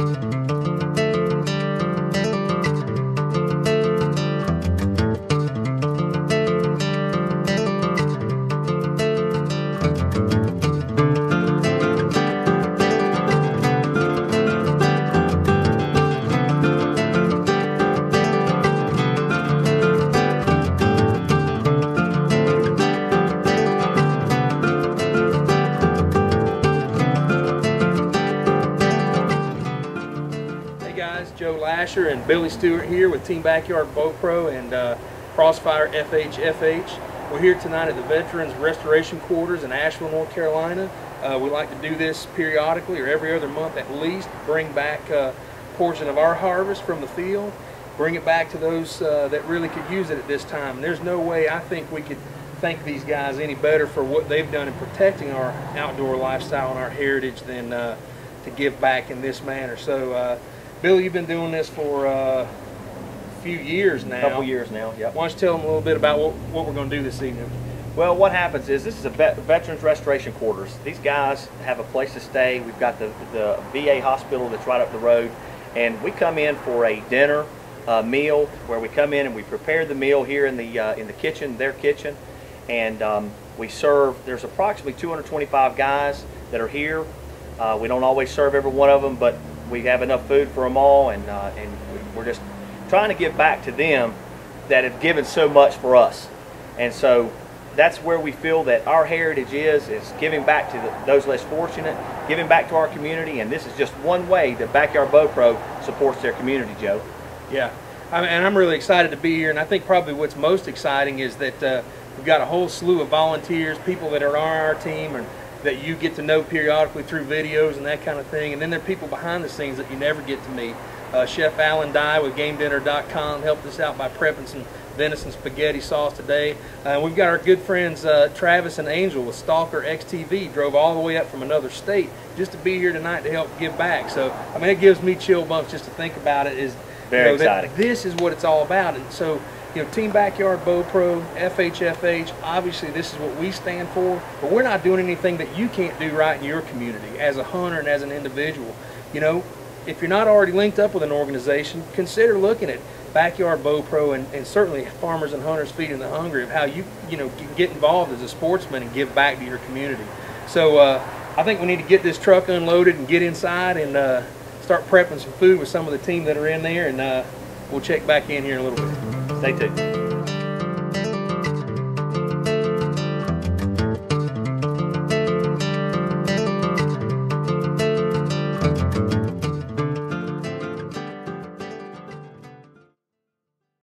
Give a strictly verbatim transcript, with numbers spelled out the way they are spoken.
Joe Lasher and Billy Stewart here with Team Backyard Bow Pro and uh, Crossfire F H F H. We're here tonight at the Veterans Restoration Quarters in Asheville, North Carolina. Uh, we like to do this periodically or every other month at least, bring back a portion of our harvest from the field, bring it back to those uh, that really could use it at this time. And there's no way I think we could thank these guys any better for what they've done in protecting our outdoor lifestyle and our heritage than uh, to give back in this manner. So uh, Billy, you've been doing this for uh, a few years now. A couple years now, yep. Why don't you tell them a little bit about what, what we're going to do this evening? Well, what happens is this is a vet, Veterans Restoration Quarters. These guys have a place to stay. We've got the, the V A hospital that's right up the road, and we come in for a dinner uh, meal where we come in and we prepare the meal here in the uh, in the kitchen, their kitchen, and um, we serve. There's approximately two hundred twenty-five guys that are here. Uh, we don't always serve every one of them, but we have enough food for them all, and uh, and we're just trying to give back to them that have given so much for us. And so that's where we feel that our heritage is, is giving back to the, those less fortunate, giving back to our community, and this is just one way that Backyard Bow Pro supports their community, Joe. Yeah, I mean, and I'm really excited to be here, and I think probably what's most exciting is that uh, we've got a whole slew of volunteers, people that are on our team, and that you get to know periodically through videos and that kind of thing. And then there are people behind the scenes that you never get to meet. Uh, Chef Alan Dye with Game Dinner dot com helped us out by prepping some venison spaghetti sauce today. Uh, we've got our good friends uh, Travis and Angel with Stalker X T V, drove all the way up from another state just to be here tonight to help give back. So, I mean, it gives me chill bumps just to think about it. Is very you know, exciting. That this is what it's all about. And so, you know, Team Backyard Bow Pro, F H F H, obviously this is what we stand for, but we're not doing anything that you can't do right in your community as a hunter and as an individual. You know, if you're not already linked up with an organization, consider looking at Backyard Bow Pro and, and certainly Farmers and Hunters Feeding the Hungry of how you, you know, can get involved as a sportsman and give back to your community. So uh, I think we need to get this truck unloaded and get inside and uh, start prepping some food with some of the team that are in there, and uh, we'll check back in here in a little bit. Stay tuned.